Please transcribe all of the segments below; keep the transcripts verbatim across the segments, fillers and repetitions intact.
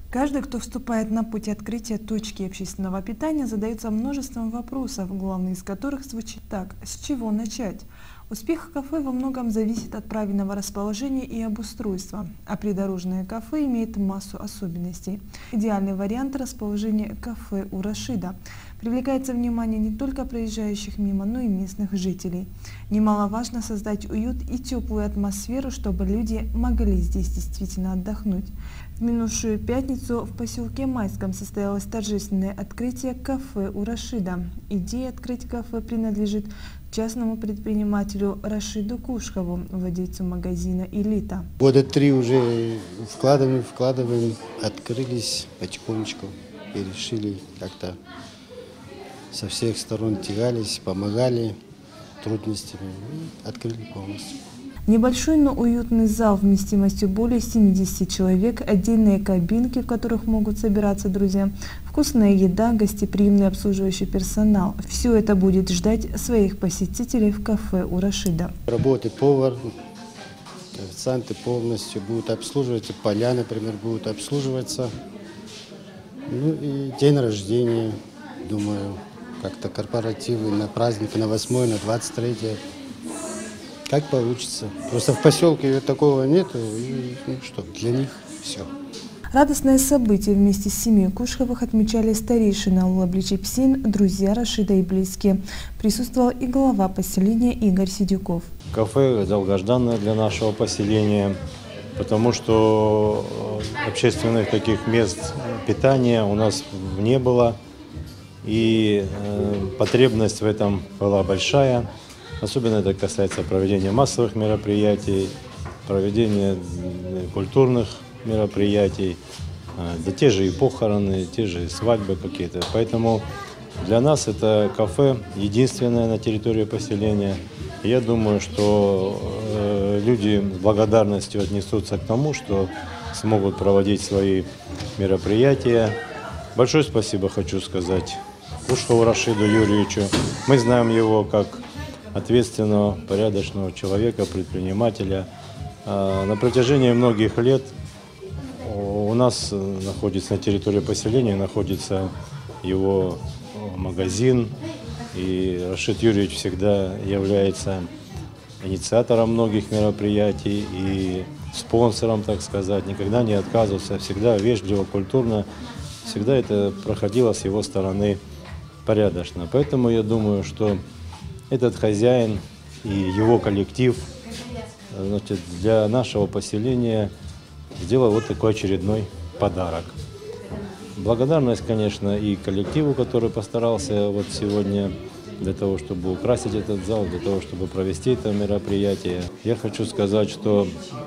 Каждый, кто вступает на путь открытия точки общественного питания, задается множеством вопросов, главный из которых звучит так: с чего начать? Успех кафе во многом зависит от правильного расположения и обустройства, а придорожное кафе имеет массу особенностей. Идеальный вариант расположения кафе у Рашида. Привлекается внимание не только проезжающих мимо, но и местных жителей. Немаловажно создать уют и теплую атмосферу, чтобы люди могли здесь действительно отдохнуть. В минувшую пятницу в поселке Майском состоялось торжественное открытие кафе у Рашида. Идея открыть кафе принадлежит частному предпринимателю Рашиду Кушкову, владельцу магазина «Элита». Года три уже вкладываем, вкладываем, открылись потихонечку и решили как-то со всех сторон тягались, помогали трудностями и открыли полностью. Небольшой, но уютный зал вместимостью более семидесяти человек, отдельные кабинки, в которых могут собираться друзья, вкусная еда, гостеприимный обслуживающий персонал. Все это будет ждать своих посетителей в кафе у Рашида. Работает повар, официанты полностью будут обслуживаться, поля, например, будут обслуживаться. Ну и день рождения, думаю, как-то корпоративы на праздник, на восьмое, на двадцать третье. Как получится. Просто в поселке такого нету, и ну что, для них все. Радостное событие вместе с семьей Кушковых отмечали старейшина Лабличепсин, друзья Рашида и близкие. Присутствовал и глава поселения Игорь Сидюков. Кафе долгожданное для нашего поселения, потому что общественных таких мест питания у нас не было, и э, потребность в этом была большая. Особенно это касается проведения массовых мероприятий, проведения культурных мероприятий, да те же и похороны, те же и свадьбы какие-то. Поэтому для нас это кафе единственное на территории поселения. Я думаю, что люди с благодарностью отнесутся к тому, что смогут проводить свои мероприятия. Большое спасибо хочу сказать Кушкову Рашиду Юрьевичу. Мы знаем его как ответственного, порядочного человека, предпринимателя. На протяжении многих лет у нас находится на территории поселения находится его магазин, и Рашид Юрьевич всегда является инициатором многих мероприятий и спонсором, так сказать, никогда не отказывался, всегда вежливо, культурно, всегда это проходило с его стороны порядочно. Поэтому я думаю, что этот хозяин и его коллектив, значит, для нашего поселения сделал вот такой очередной подарок. Благодарность, конечно, и коллективу, который постарался вот сегодня для того, чтобы украсить этот зал, для того, чтобы провести это мероприятие. Я хочу сказать, что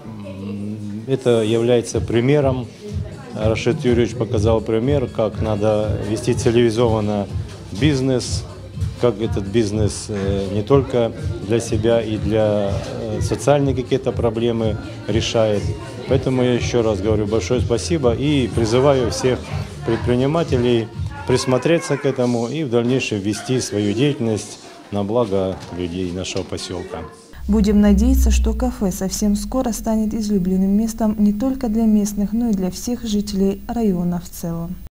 это является примером. Рашид Юрьевич показал пример, как надо вести цивилизованно бизнес, как этот бизнес не только для себя и для социальные какие-то проблемы решает. Поэтому я еще раз говорю большое спасибо и призываю всех предпринимателей присмотреться к этому и в дальнейшем вести свою деятельность на благо людей нашего поселка. Будем надеяться, что кафе совсем скоро станет излюбленным местом не только для местных, но и для всех жителей района в целом.